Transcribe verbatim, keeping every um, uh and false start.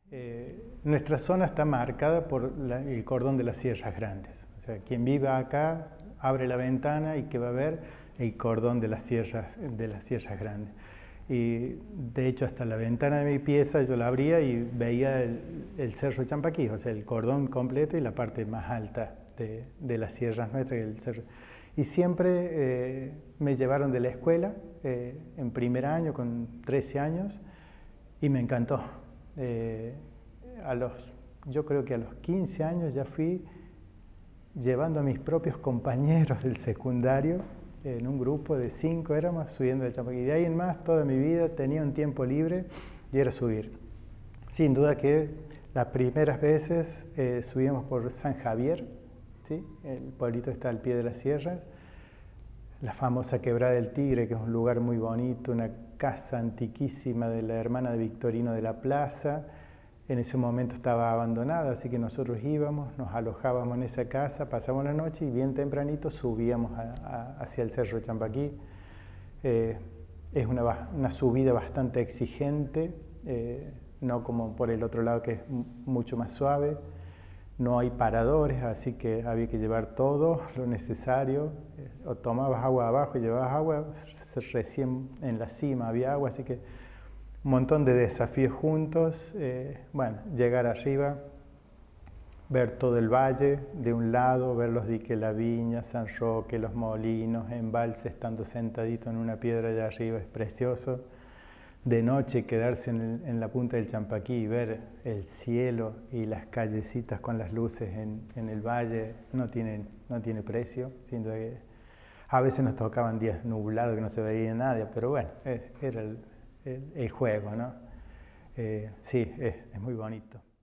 Eh, nuestra zona está marcada por la, el cordón de las Sierras Grandes. O sea, quien viva acá abre la ventana y que va a ver el cordón de las Sierras, de las Sierras Grandes. Y de hecho hasta la ventana de mi pieza yo la abría y veía el, el Cerro Champaquí, o sea, el cordón completo y la parte más alta de, de las sierras nuestras. El cerro. Y siempre eh, me llevaron de la escuela eh, en primer año, con trece años, y me encantó. Eh, a los, yo creo que a los quince años ya fui llevando a mis propios compañeros del secundario, en un grupo de cinco éramos, subiendo de Champaquí. Y de ahí en más, toda mi vida tenía un tiempo libre y era subir. Sin duda que las primeras veces eh, subíamos por San Javier, ¿sí? El pueblito está al pie de la sierra, la famosa Quebrada del Tigre, que es un lugar muy bonito, una casa antiquísima de la hermana de Victorino de la Plaza. En ese momento estaba abandonada, así que nosotros íbamos, nos alojábamos en esa casa, pasábamos la noche y bien tempranito subíamos a, a, hacia el Cerro Champaquí. Eh, es una, una subida bastante exigente, eh, no como por el otro lado que es mucho más suave. No hay paradores, así que había que llevar todo lo necesario. Eh, o tomabas agua abajo y llevabas agua, recién en la cima había agua, así que un montón de desafíos juntos. Eh, bueno, llegar arriba, ver todo el valle de un lado, ver los diques La Viña, San Roque, los molinos, embalse, estando sentadito en una piedra allá arriba, es precioso. De noche quedarse en, el, en la punta del Champaquí y ver el cielo y las callecitas con las luces en, en el valle no tiene, no tiene precio. Siento que a veces nos tocaban días nublados que no se veía nada, pero bueno, era el, el, el juego, ¿no? Eh, sí, es, es muy bonito.